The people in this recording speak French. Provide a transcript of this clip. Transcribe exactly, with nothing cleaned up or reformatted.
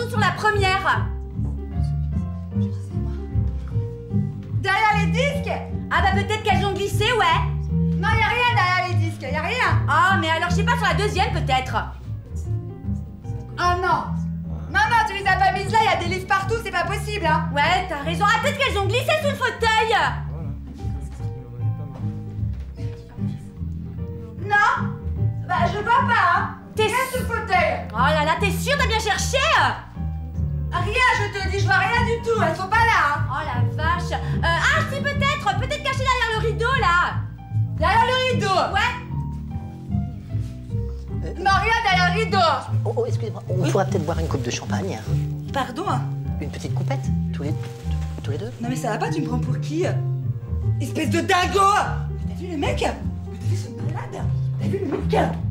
sur la première. Derrière les disques? Ah bah peut-être qu'elles ont glissé, ouais. Non, y a rien derrière les disques, y a rien. Ah, mais alors je sais pas, sur la deuxième peut-être. Ah non. Non, non, tu les as pas mises là, y a des livres partout, c'est pas possible, hein. Ouais, t'as raison. Ah, peut-être qu'elles ont glissé sous le fauteuil. Non. Bah, je vois pas, hein. T'es Rien sous le fauteuil. Oh là là, t'es sûre, t'as bien cherché? Rien, je te dis, je vois rien du tout, elles sont pas là, hein. Oh la vache. Euh, ah si, peut-être, peut-être caché derrière le rideau là. Derrière le rideau. Ouais. Non, rien derrière le rideau. Oh, oh excusez-moi, on pourrait peut-être boire une coupe de champagne. Pardon? Une petite coupette, tous les, tous les deux. Non mais ça va pas, tu me prends pour qui? Espèce de dingo. T'as vu le mec? T'as vu ce malade? T'as vu le mec?